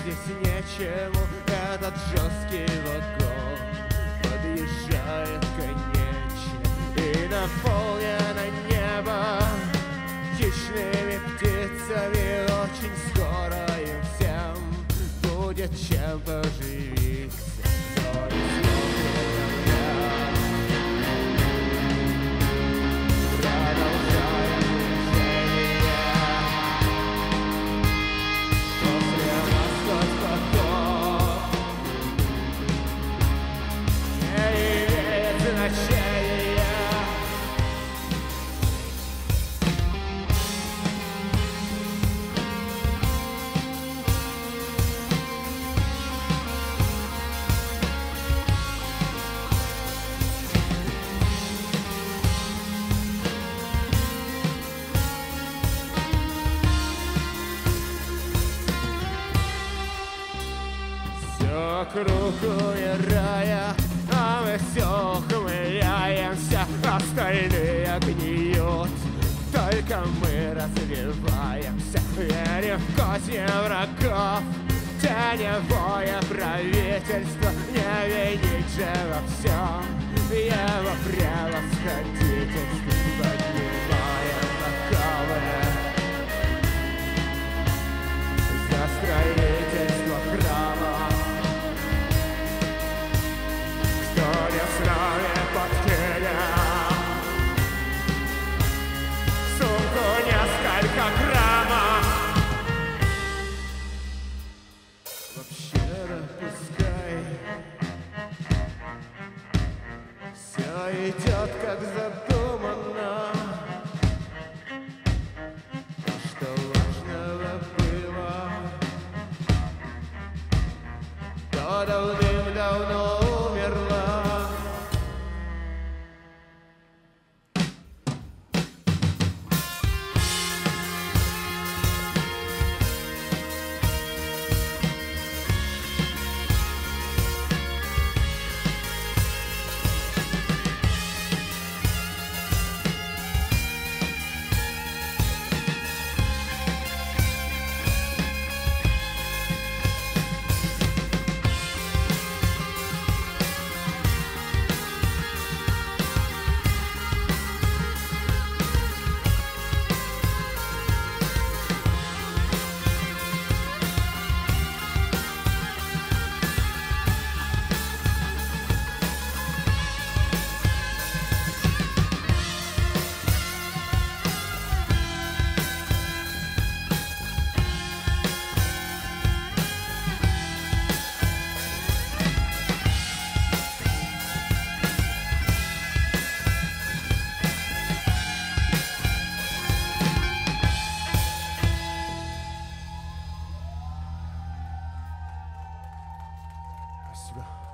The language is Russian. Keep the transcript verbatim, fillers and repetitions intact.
здесь нечему, этот жесткий вагон подъезжает конечно, и наполнено небо хищными птицами. Очень скоро им всем будет чем поживиться. Но не смотрим я. Продолжаем движение. После нас поток не имеет значения. Вокруг умирая, а мы все ухмыляемся, остальные гниют, только мы развиваемся. Верим в козни врагов, теневое правительство, не винить же во всем его превосходительство. Поднимаем бокалы за строительство храма. С нами подкинем сумку несколько граммов. Вообще пускай все идет как задумано. То, что важного было, то давным-давно умерло. Спасибо.